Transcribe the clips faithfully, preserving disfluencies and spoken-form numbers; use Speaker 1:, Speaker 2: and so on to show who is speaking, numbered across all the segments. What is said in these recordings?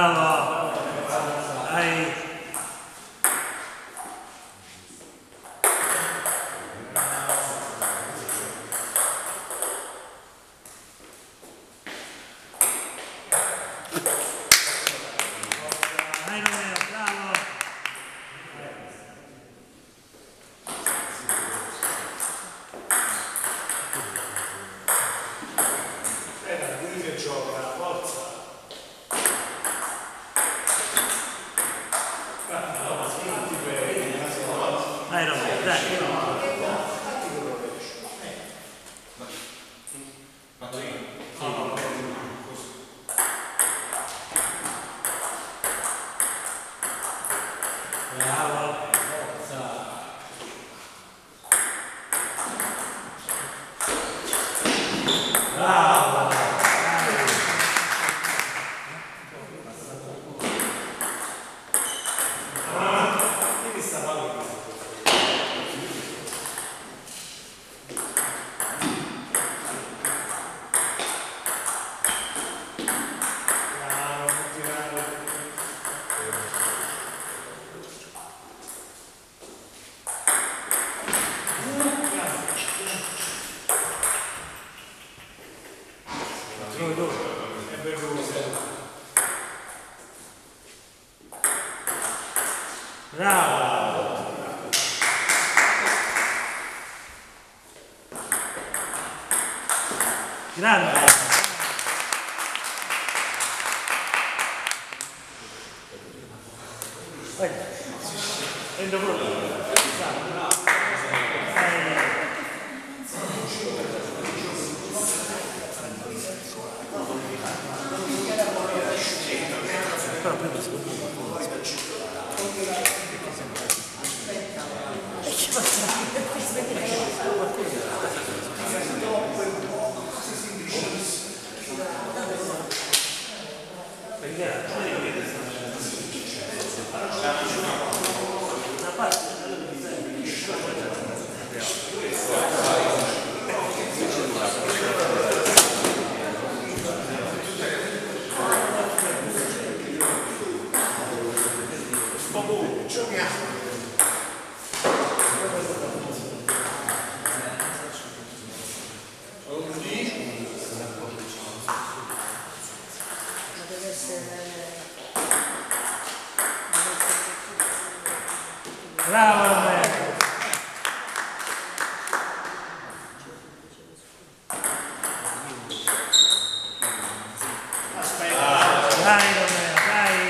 Speaker 1: bravo, dai. Dai Romeo, bravo.
Speaker 2: Aspetta, lui che gioca, forza.
Speaker 1: Dai Romeo, dai. Bravo. Bravo. Bravo. Grande. Prendo quello. Però prima secondo me bravo Romeo. Aspetta. Dai Romeo, dai.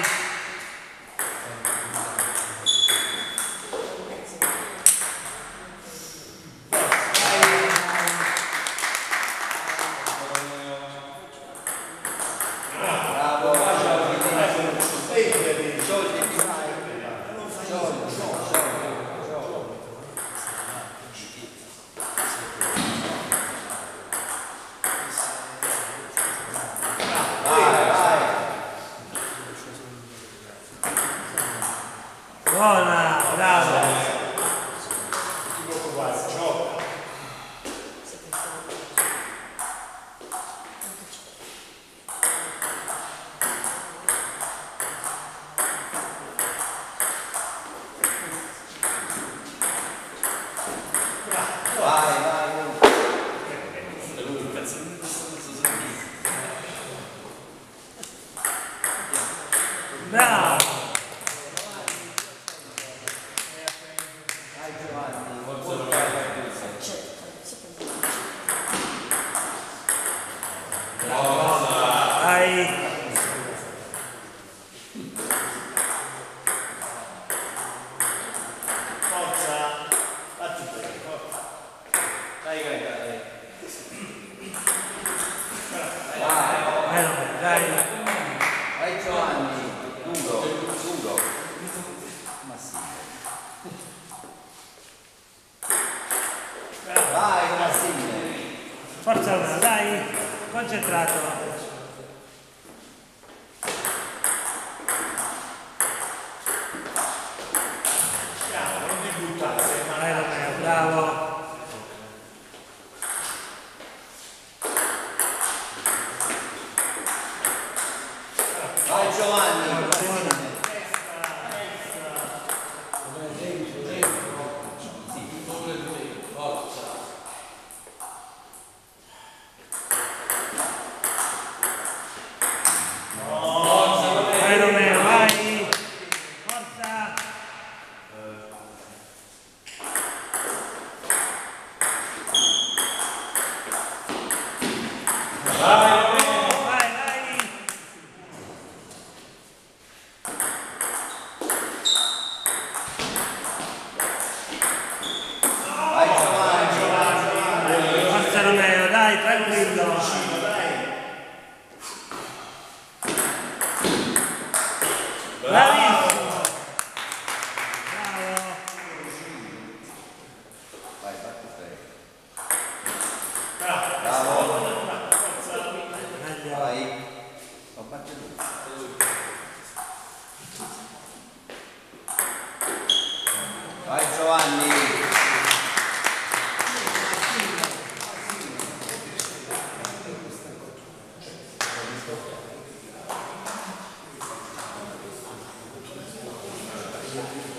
Speaker 1: Buona, bravo.
Speaker 3: Vai, vai.
Speaker 1: Bravo. Dai.
Speaker 2: Forza. Fatti bene, forza. Dai, dai, dai.
Speaker 1: Dai Romeo, dai.
Speaker 3: Vai Giovanni, duro, duro. Ma sì. Vai con Massimo.
Speaker 1: Forza Romeo, dai. Concentrato.
Speaker 2: Non ti buttare,
Speaker 1: Dai Romeo, bravo.
Speaker 3: Vai Giovanni.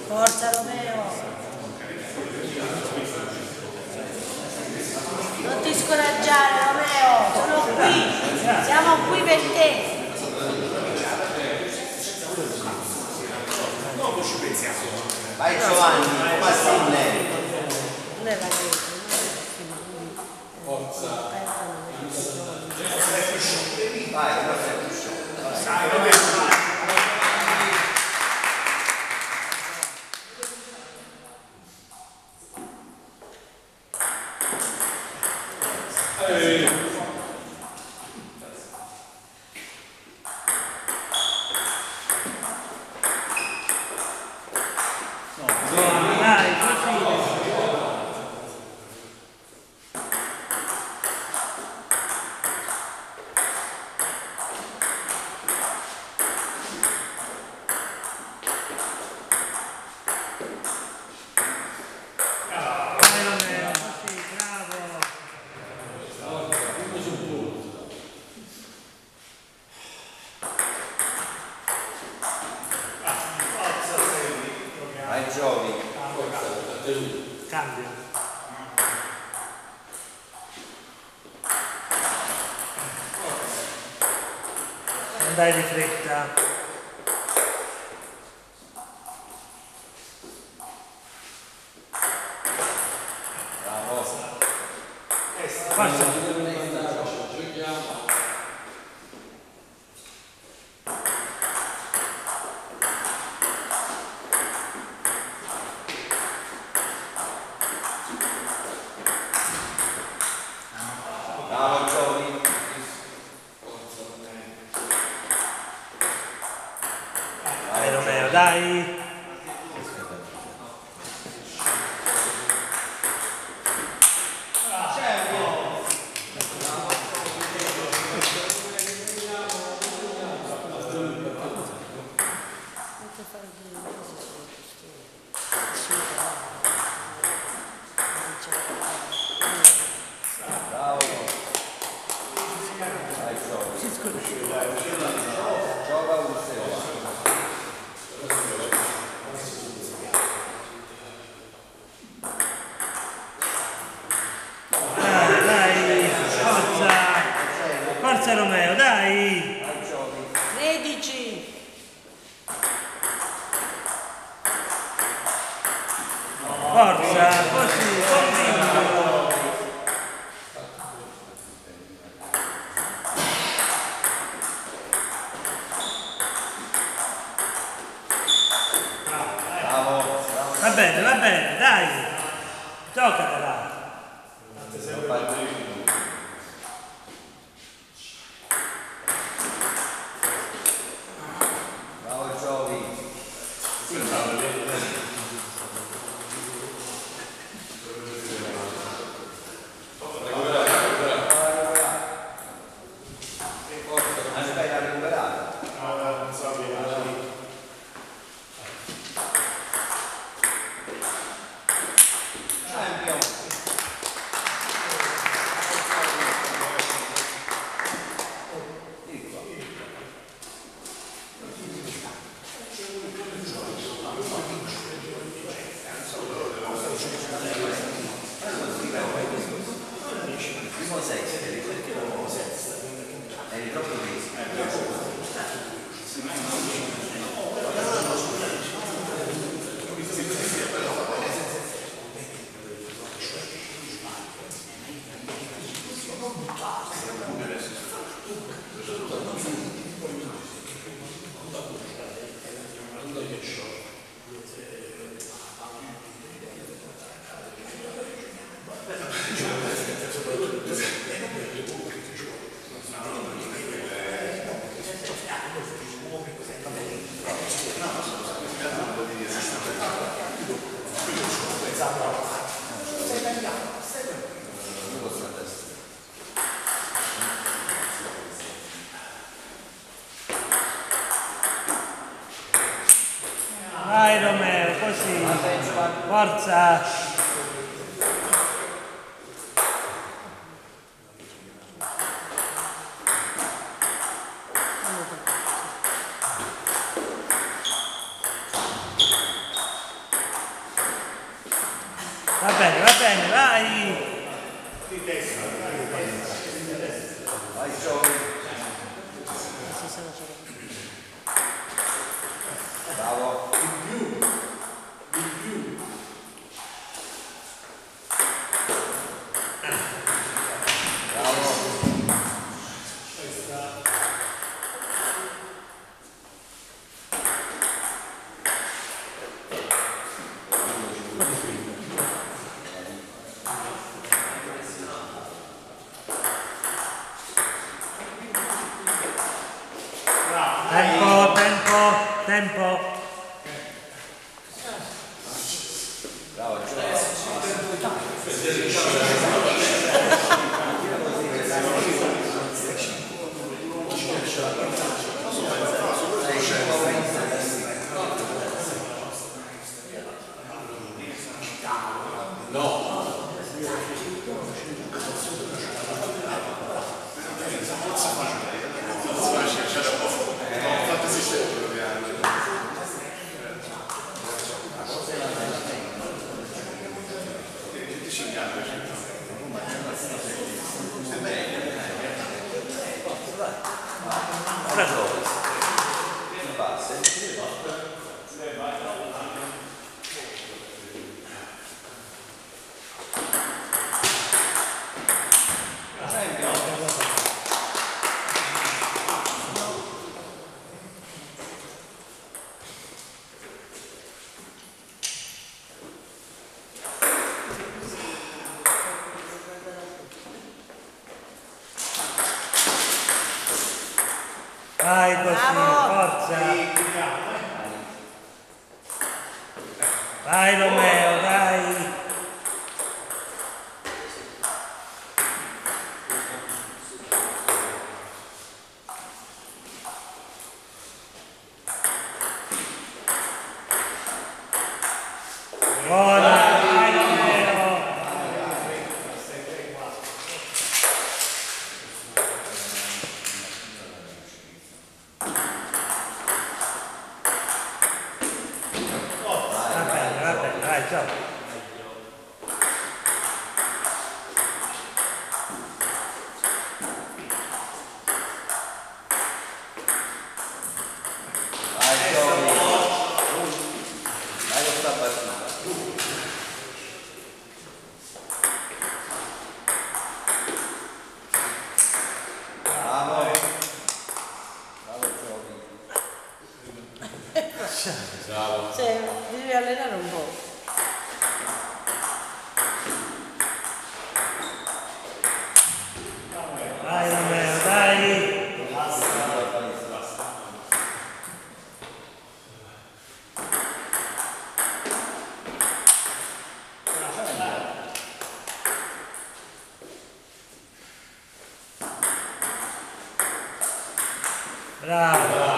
Speaker 4: Forza Romeo! Non ti scoraggiare Romeo, sono qui, siamo qui per te.
Speaker 3: Vai Giovanni, Massinelli.
Speaker 4: Non è la Grecia,
Speaker 3: Vai, non sei più sciolto.
Speaker 1: Dai, così. Dai Romeo, così, bravo.
Speaker 3: Vai Giovi.
Speaker 1: Cambio. Non dai di fretta.
Speaker 3: Bravo.
Speaker 1: Forza.
Speaker 3: Bravo Giovi.
Speaker 1: Dai Romeo, dai.
Speaker 3: Bravo. Vai Giovi. Gioca un secondo.
Speaker 1: Dai, dai. Forza. Forza Romeo, dai.
Speaker 3: Vai Giovi.
Speaker 4: tredici.
Speaker 1: Forza, così, convinto.
Speaker 3: Bravo.
Speaker 1: Va bene, va bene, dai. Giocatela.
Speaker 3: Bravo Giovi. Sì. Aspetta a recuperare. Champion. Vieni qua. Primo sesto, perché non sesto? Eri troppo visto.
Speaker 1: Vai Romeo, così. Forza. Va bene, va bene, vai!
Speaker 3: Vai Giovi. Bravo.
Speaker 1: Tempo, tempo, tempo.
Speaker 3: Bravo Giovi.
Speaker 1: Vai così,
Speaker 4: Bravo.
Speaker 1: forza! Vai Romeo, vai! Buona, vai Romeo! Va bene, va bene, vai, ciao!
Speaker 3: Vai Giovi. Vai questa partita. Bravo. Bravo Giovi.
Speaker 4: Cioè, devi allenare un po'.
Speaker 1: Vai Romeo, dai! Bravo!